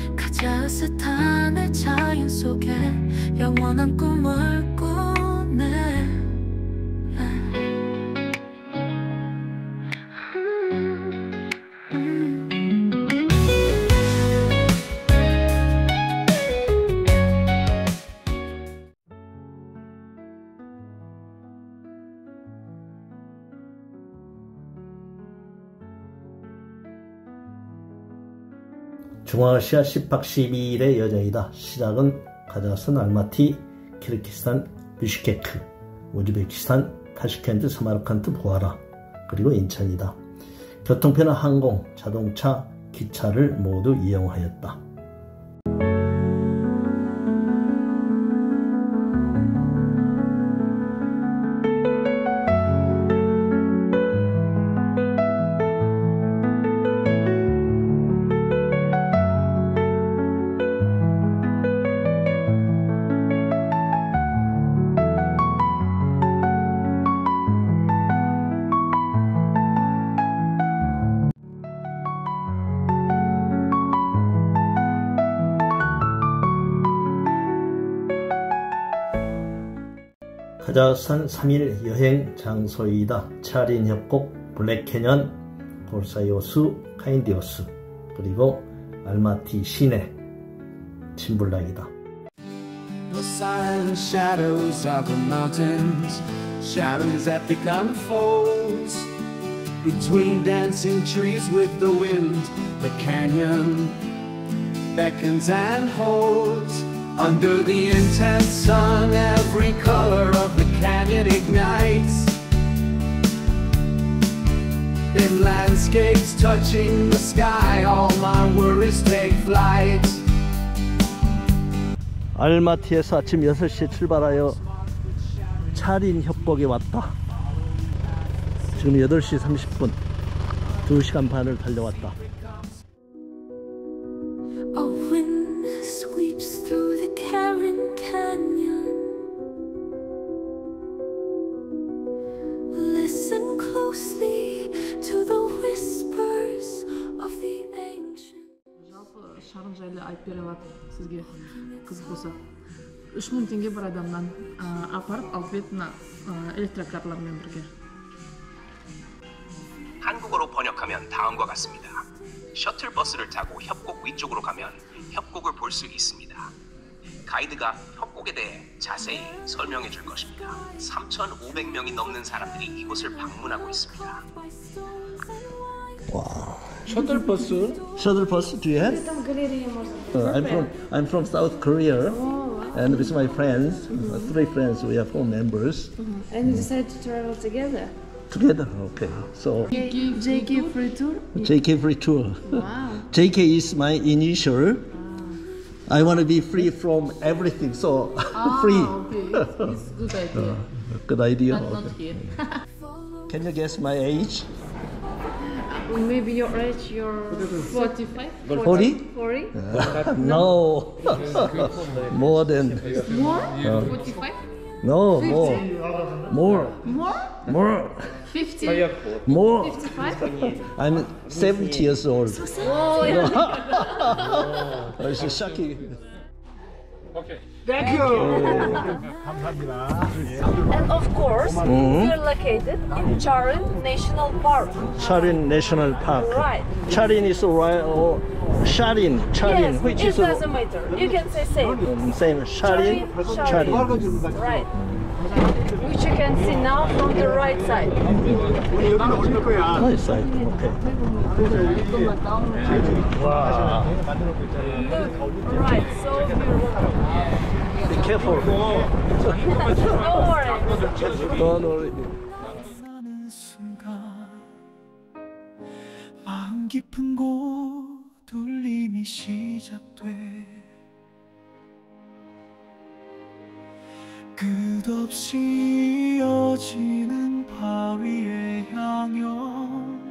카자흐스탄의 자연 속에 영원한 꿈을 꾸네. 중앙아시아 10박 12일의 여정이다. 시작은 카자흐스탄 알마티, 키르기스탄 비슈케크, 우즈베키스탄 타슈켄트, 사마르칸트, 부하라, 그리고 인천이다. 교통편은 항공, 자동차, 기차를 모두 이용하였다. 카자흐스탄 3일 여행 장소이다. 차린 협곡, 블랙캐년, 골사이오스, 카인디오스, 그리고 알마티 시내, 침블락이다. The silent shadows of the mountains, shadows that become folds between dancing trees with the wind. The canyon beckons and holds. Under the intense sun, every color of the canyon ignites. In landscapes touching the sky, all my worries take flight. 알마티에서 아침 6시에 출발하여 차린 협곡에 왔다. 지금 8시 30분, 2시간 반을 달려왔다. Шағын жайлы айтып бере алады сізге қызық болса. 3000 теңге бір адамнан апарып алып бет мына электрокарлармен бірге. 한국어로 번역하면 다음과 같습니다. 셔틀버스를 타고 협곡 위쪽으로 가면 협곡을 볼 수 있습니다. 가이드가 협곡에 대해 자세히 설명해 줄 것입니다. 3,500명이 넘는 사람들이 이곳을 방문하고 있습니다. 와. Shuttle bus? Shuttle bus, do you have? I'm from South Korea, and with my friends, 3 friends, we are 4 members. And you decided to travel together? Together, okay. So JK free tour? JK free tour. Wow. JK is my initial. I want to be free from everything, so free. Okay. It's good idea. Good idea. Not here. Can you guess my age? Maybe your age, you're 45? 40? 40? No. More than. More? 45? No, more. More? More. 50? More. 55? I'm 70 years old. Oh, yeah. It's shocking. Okay. Thank you. And of course, we're located in Charin National Park. Charin National Park. Right. Charin is right, or Sharin, Yes, which it is doesn't matter. You can say same. same. Sharin, Charin. Charin. Right. Which you can see now from the right side. Right side. Okay. Wow. Look, right, so beautiful. Be careful. Don't worry. Don't worry. 마음 깊은 곳 울림이 시작돼 끝없이 이어지는 바위의 향연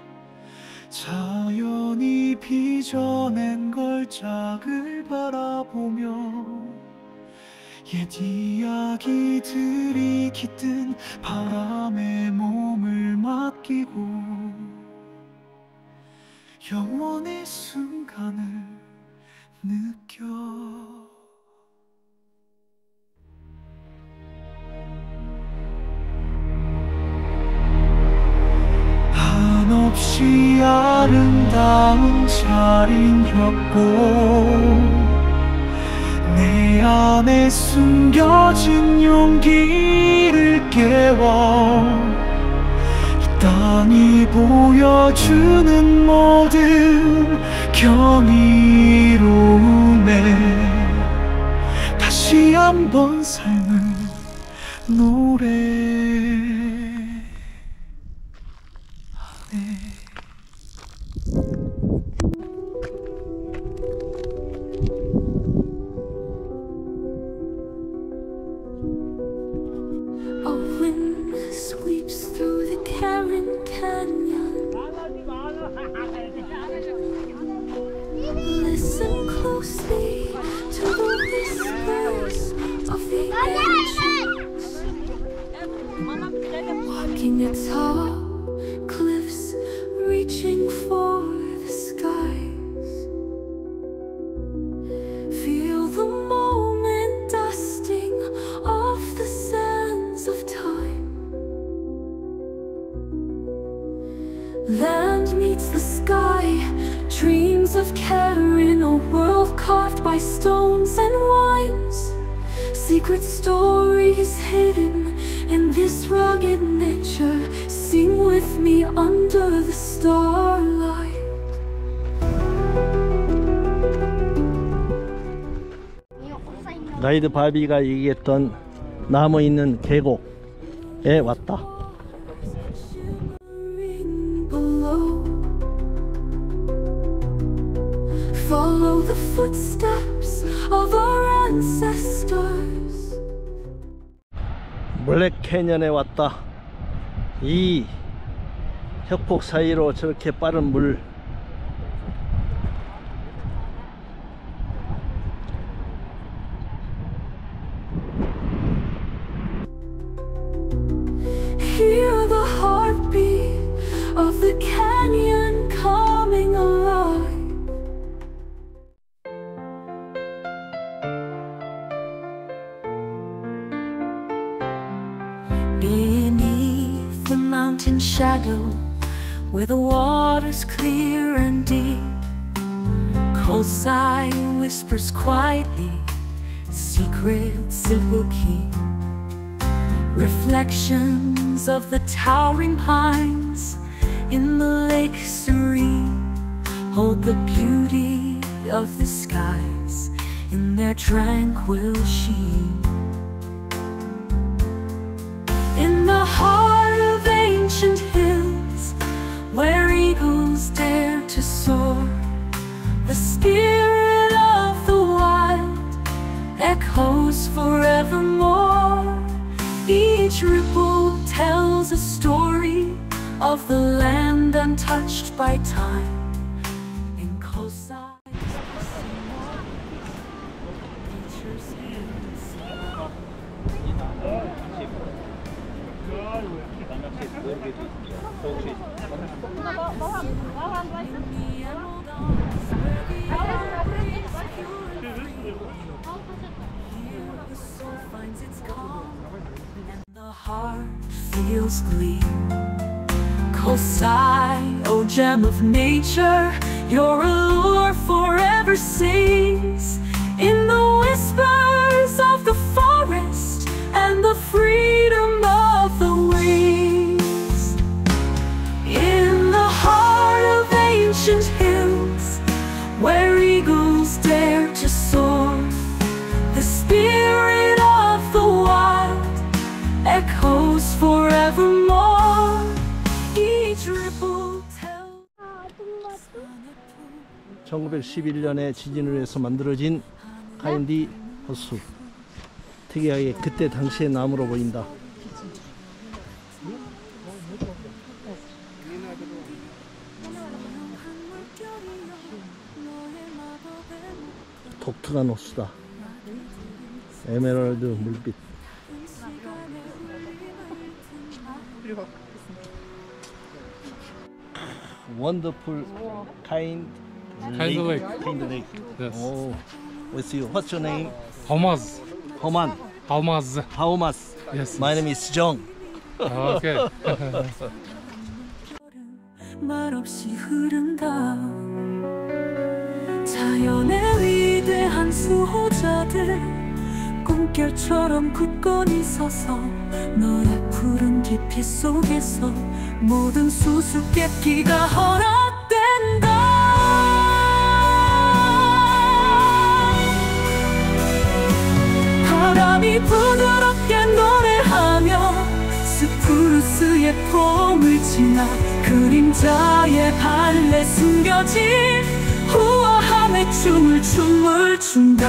자연이 빚어낸 걸작을 바라보며 옛 이야기들이 깃든 바람에 몸을 맡기고 영원의 순간을 마음 차린 협곡 내 안에 숨겨진 용기를 깨워 이 땅이 보여주는 모든 경이로움에 다시 한번 삶을 노래하네. A wind sweeps through the Karen Canyon. Listen closely to the whispers of the ancients. Walking at tall cliffs, reaching for the skies. Feel the moment dusting off the sands of time. Land meets the sky, dreams of Karen, a world carved by stones and wines. Secret stories hidden in this rugged nature. Sing with me under the starlight. 가이드 바비가 얘기했던 나무 있는 계곡에 왔다. Below. Follow the footsteps of our ancestors. 블랙 캐년에 왔다. 이 협곡 사이로 저렇게 빠른 물. Hear the heartbeat of the canyon coming alive. Beneath the mountain shadow, where the water's clear and deep, Kosai whispers quietly, secrets it will keep. Reflections of the towering pines in the lake serene hold the beauty of the skies in their tranquil sheen. In the heart of ancient hills, where eagles dare to soar, the spirit of the wild echoes forevermore. Each ripple tells a story of the land untouched by time. In Kosai, nature's hands. The soul finds its calm, and the heart feels glee. Kosai, oh gem of nature, your allure forever sings in the whispers of the forest and the freedom of the wings. In the heart of ancient hills, where eagles dare to soar, the spirit of the wild echoes forevermore. Each ripple tells. 1911년에 지진을 위해서 만들어진 카인디 호수. 특이하게 그때 당시의 나무로 보인다. 독특한 호수다. 에메랄드 물빛. Wonderful kind lake. Kind lake. Yes. Oh, with you. What's your name? Almaz. Homan. Almaz. Haumas. Yes. My name is John. Okay. 말없이 흐른다. 자연의 위대한 수호자들 꿈결처럼 굳건히 서서 너의 푸른 깊이 속에서 모든 수수께끼가 허락된다. 바람이 부드럽게 노래하며 스프루스의 폼을 지나 그림자의 발레 숨겨진 우아함의 춤을 춘다.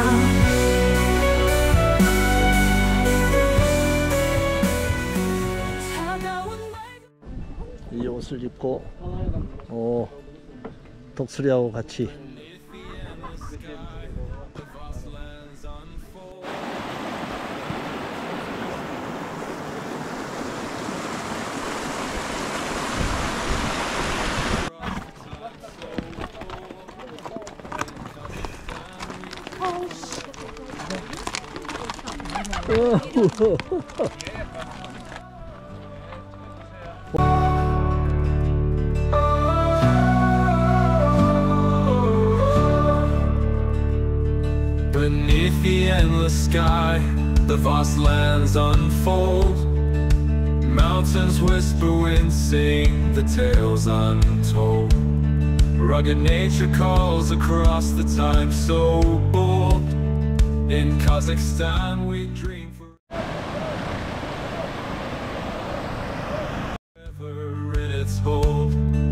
이 옷을 입고 독수리하고 같이 Beneath the endless sky, the vast lands unfold. Mountains whisper, winds sing, the tales untold. Rugged nature calls across the time so bold. In Kazakhstan we dream forever in its hold.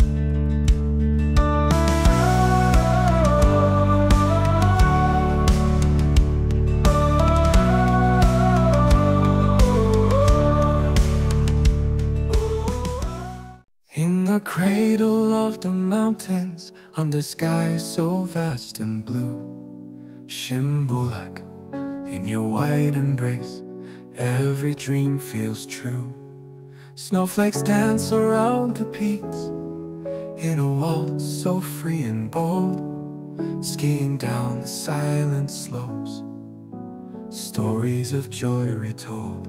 In the cradle of the mountains, under skies so vast and blue, Shimbulak, in your white embrace, every dream feels true. Snowflakes dance around the peaks, in a waltz so free and bold, skiing down the silent slopes, stories of joy retold.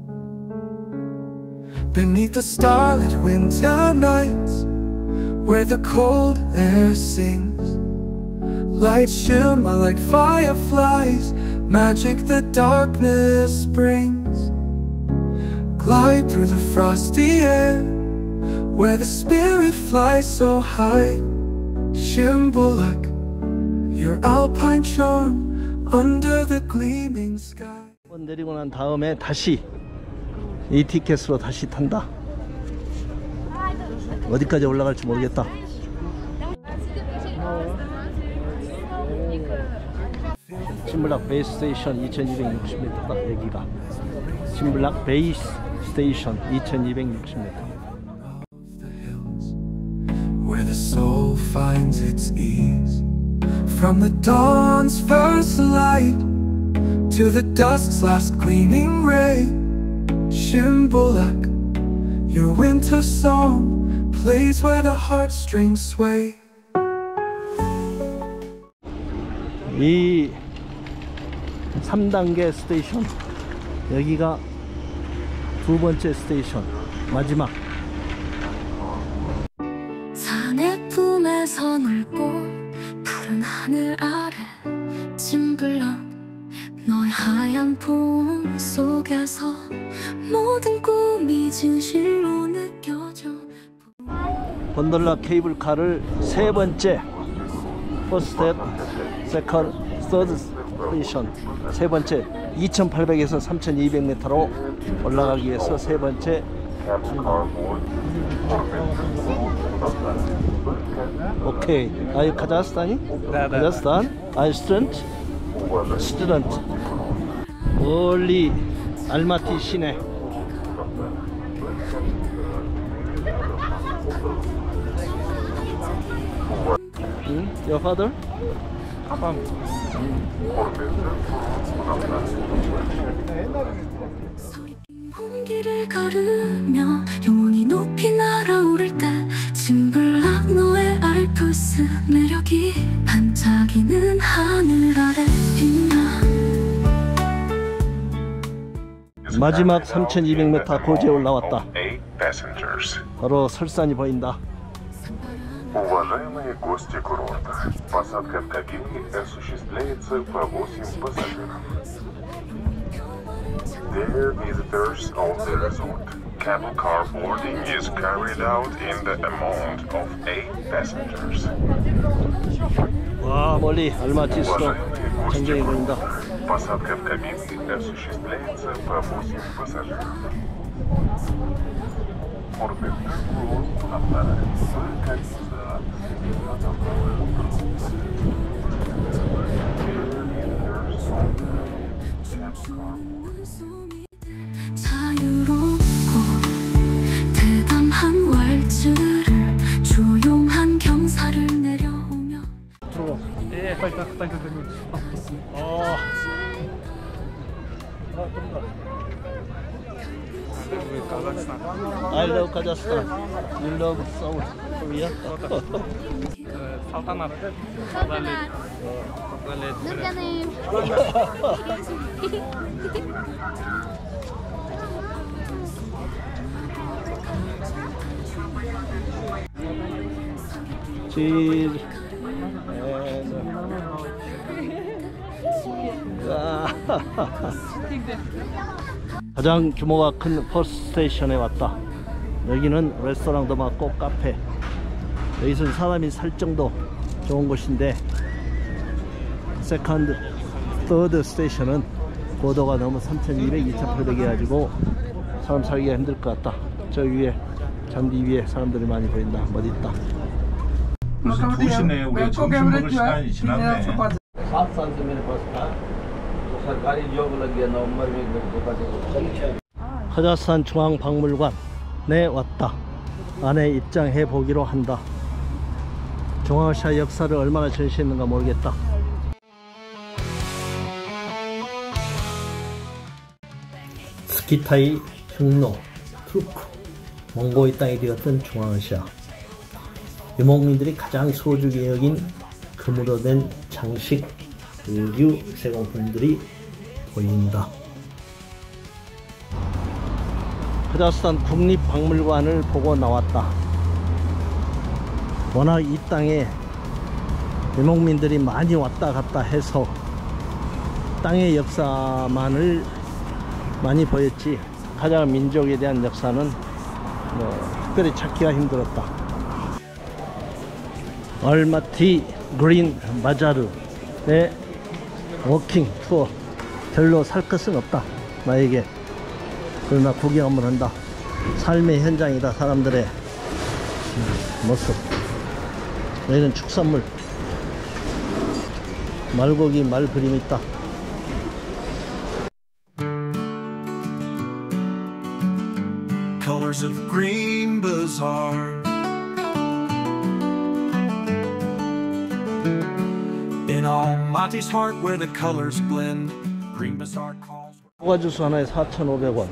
Beneath the starlit winter nights, where the cold air sings, lights shimmer like fireflies, magic the darkness brings. Glide through the frosty air, where the spirit flies so high. Shimbulak, your alpine charm under the gleaming sky. 내리고 난 다음에 다시 이 티켓으로 다시 탄다. 어디까지 올라갈지 모르겠다. 심블락 베이스 스테이션 2260m다. 여기가 심블락 베이스 스테이션 2260m. Where the soul finds its ease, from the dawn's first light to the dusk's last gleaming ray. Shimbulak, your winter song plays where the heartstrings sway. 이 3단계 스테이션, 여기가 두 번째 스테이션, 마지막. 산의 품에서 놀고 푸른 하늘 아래 짐블락, 너의 하얀 봄 속에서 모든 꿈이 진실로 느껴져. 곤돌라 케이블카를 세 번째 퍼스트, 세컨드, 서드 스테이션, 세 번째 2800에서 3200m로 올라가기 위해서 세 번째. 오케이. 아유 카자흐스탄이? 카자흐스탄? 아유 스튜던트? 스튜던트. 멀리 알마티 시내. Your father? 홍기를 걸으며 영원히 높이 날아오를 때 짐블락, 너의 알프스 매력이 반짝이는 하늘 아래 빛나. 마지막 3200m 고지에 올라왔다. 바로 설산이 보인다. Уважаемые гости курорта, посадка в кабине осуществляется по 8 пассажиров. Dear visitors of the resort, cable car boarding is carried out in the amount of 8 passengers. 와, 멀리 알마티스로 전쟁이 보인다. Посадка в кабине осуществляется по 8 пассажиров. 자유롭고 대담한 왈츠를 조용한 경사를 내려오며 É, tá entendendo. I love Kazakhstan. You love South Korea? Saltanat. Cheese. 가장 규모가 큰 버스 스테이션에 왔다. 여기는 레스토랑도 많고 카페, 여기서는 사람이 살 정도 좋은 곳인데, 세컨드, 서드 스테이션은 고도가 너무 3200, 2800 해가지고 사람 살기가 힘들 것 같다. 저 위에 잔디 위에 사람들이 많이 보인다. 어디 있다. 벌써 2시네. 우리 점심 먹을 시간이 지났네. 카자흐스탄 중앙박물관에 왔다. 안에 입장해 보기로 한다. 중앙아시아 역사를 얼마나 전시했는가 모르겠다. 스키타이, 흉노, 투르크, 몽고의 땅이 되었던 중앙아시아. 유목민들이 가장 소중히 여긴 금으로 된 장식, 의류, 세공품들이 보인다. 카자흐스탄 국립박물관을 보고 나왔다. 워낙 이 땅에 유목민들이 많이 왔다 갔다 해서 땅의 역사만을 많이 보였지, 카자흐 민족에 대한 역사는 특별히 찾기가 힘들었다. 얼마티 그린 바자르의 워킹 투어, 별로 살 것은 없다 나에게. 그러나 구경 한번 한다. 삶의 현장이다. 사람들의 모습. 여기는 축산물, 말고기, 말 그림 있다. Colors of green bazaar, in Almaty's heart where the colors blend, green bazaar calls. 호가주스 하나에 4,500원.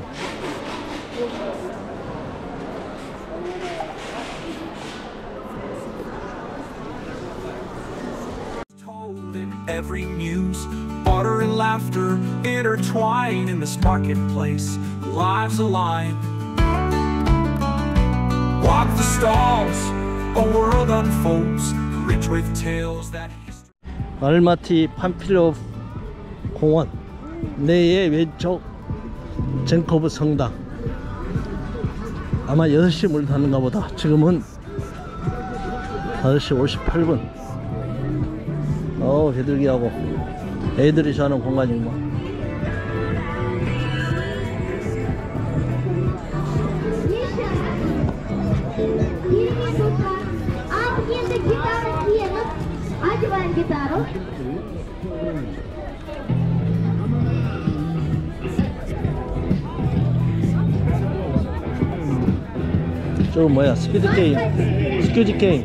Told in every news, water and laughter intertwine in this marketplace, lives align. Walk the stalls, a world unfolds, rich with tales that history. 알마티 판필로프 공원 내의 왼쪽 젠코브 성당. 아마 6시에 문 닫는가 보다. 지금은 5시 58분. 비둘기하고 애들이 좋아하는 공간이구만. 저거 뭐야? 스피드 게임, 스퀴즈 게임.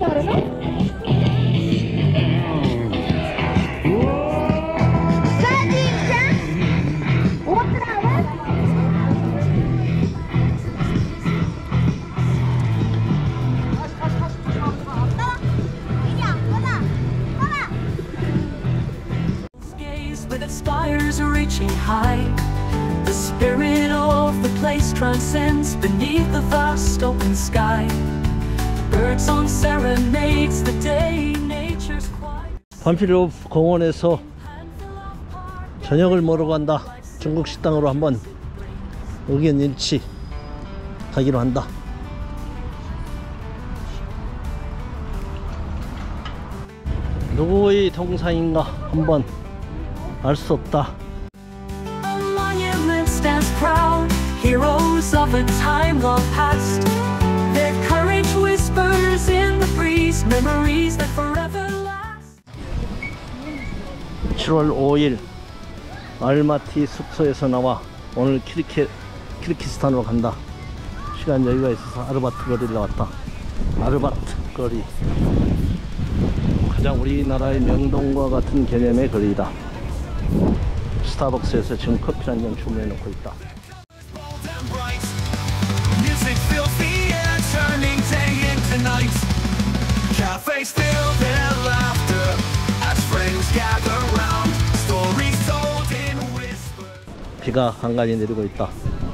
With its spires reaching high, the spirit of the place transcends beneath the vast open sky. birdsong serenades the day. Nature's quiet. 반피로프 공원에서 저녁을 먹으러 간다. 중국 식당으로 한번 의견 일치 가기로 한다. 누구의 동상인가 한번 알 수 없다. A monument stands proud, heroes of a time long past. Their courage whispers in the breeze, memories that forever last. 7월 5일 알마티 숙소에서 나와 오늘 키르기스탄으로 간다. 시간 여유가 있어서 아르바트 거리를 나왔다. 아르바트 거리, 가장 우리나라의 명동과 같은 개념의 거리이다. 스타벅스에서 지금 커피 한 잔 주문해 놓고 있다. Music fills the air, turning day into night. Cafes fill their laughter as friends gather round. Stories told in whispers. 비가 간간히 내리고 있다.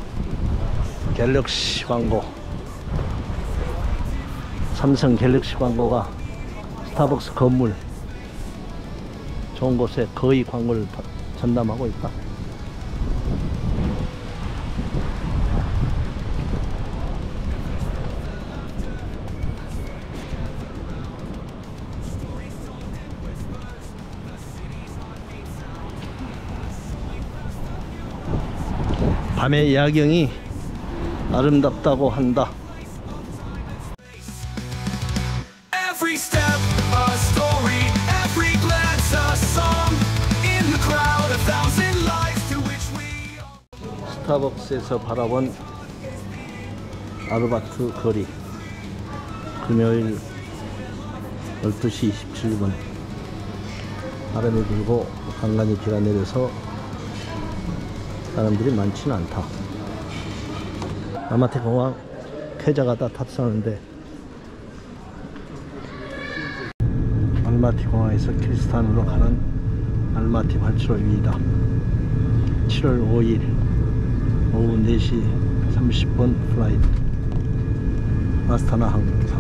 갤럭시 광고, 삼성 갤럭시 광고가 스타벅스 건물 좋은 곳에 거의 광고를 전담하고 있다. 밤의 야경이 아름답다고 한다. Every step a story, every glance a song. In the crowd a thousand lives to which we. 스타벅스에서 바라본 아르바트 거리, 금요일 12시 27분. 바람이 불고 간간히 비가 내려서 사람들이 많지는 않다. 알마티 공항 쾌자가 다 탑승하는데 알마티 공항에서 키르기스탄으로 가는 알마티 발주로 위이다. 7월 5일 오후 4시 30분 플라이트 아스타나 항공사.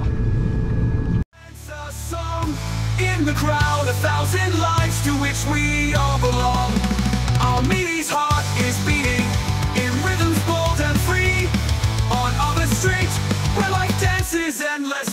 In the crowd a thousand lives to which we all belong. Armeni's heart is beating in rhythms bold and free. On other streets where life dances endless.